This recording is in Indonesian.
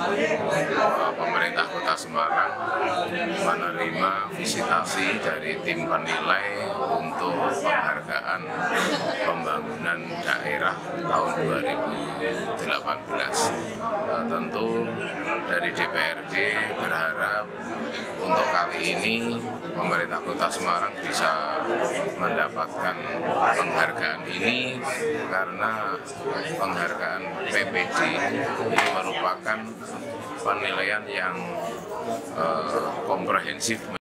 pemerintah Kota Semarang menerima visitasi dari tim penilai untuk penghargaan pembangunan daerah tahun 2018. Tentu dari DPRD berharap untuk kali ini pemerintah Kota Semarang bisa mendapatkan penghargaan ini karena penghargaan PPD ini merupakan penilaian yang komprehensif.